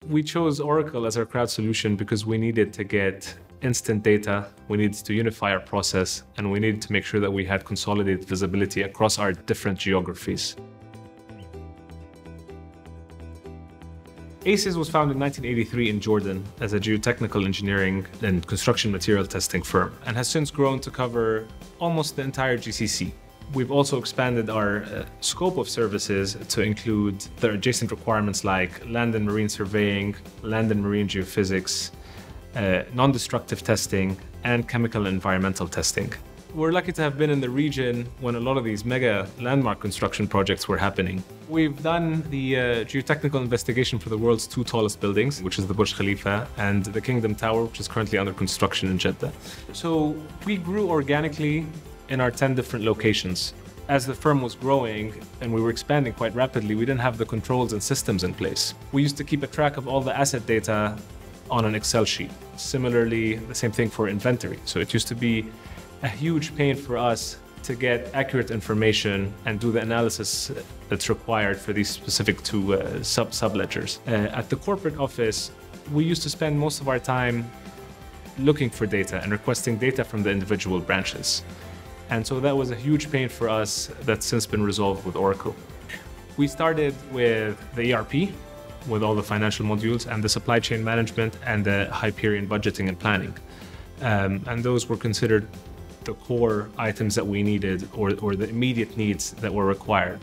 We chose Oracle as our crowd solution because we needed to get instant data, we needed to unify our process, and we needed to make sure that we had consolidated visibility across our different geographies. ACES was founded in 1983 in Jordan as a geotechnical engineering and construction material testing firm, and has since grown to cover almost the entire GCC. We've also expanded our scope of services to include the adjacent requirements like land and marine surveying, land and marine geophysics, non-destructive testing, and chemical and environmental testing. We're lucky to have been in the region when a lot of these mega landmark construction projects were happening. We've done the geotechnical investigation for the world's two tallest buildings, which is the Burj Khalifa and the Kingdom Tower, which is currently under construction in Jeddah. So we grew organically in our 10 different locations. As the firm was growing and we were expanding quite rapidly, we didn't have the controls and systems in place. We used to keep a track of all the asset data on an Excel sheet. Similarly, the same thing for inventory. So it used to be a huge pain for us to get accurate information and do the analysis that's required for these specific two sub-ledgers. At the corporate office, we used to spend most of our time looking for data and requesting data from the individual branches. And so that was a huge pain for us that's since been resolved with Oracle. We started with the ERP, with all the financial modules, and the supply chain management, and the Hyperion budgeting and planning. And those were considered the core items that we needed, or the immediate needs that were required.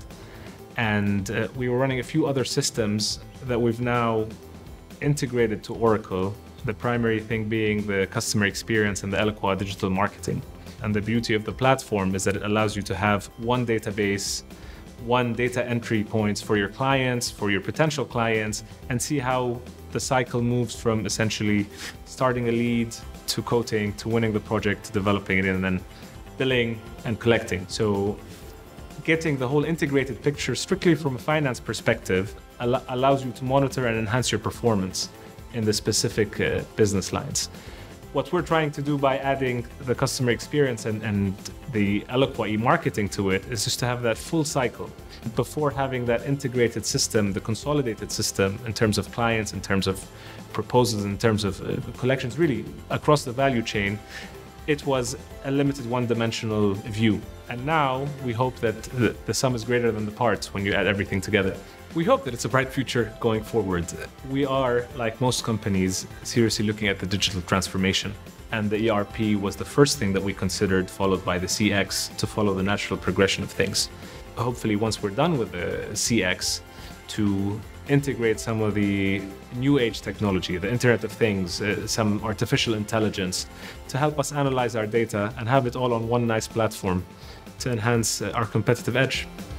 And we were running a few other systems that we've now integrated to Oracle, the primary thing being the customer experience and the Eloqua digital marketing. And the beauty of the platform is that it allows you to have one database, one data entry points for your clients, for your potential clients, and see how the cycle moves from essentially starting a lead to quoting, to winning the project, to developing it, and then billing and collecting. So getting the whole integrated picture strictly from a finance perspective allows you to monitor and enhance your performance in the specific business lines. What we're trying to do by adding the customer experience and the Eloqua e-marketing to it is just to have that full cycle. Before having that integrated system, the consolidated system in terms of clients, in terms of proposals, in terms of collections, really across the value chain, it was a limited one-dimensional view. And now we hope that the sum is greater than the parts when you add everything together. We hope that it's a bright future going forward. We are, like most companies, seriously looking at the digital transformation. And the ERP was the first thing that we considered, followed by the CX, to follow the natural progression of things. Hopefully, once we're done with the CX, to integrate some of the new age technology, the Internet of Things, some artificial intelligence, to help us analyze our data and have it all on one nice platform to enhance our competitive edge.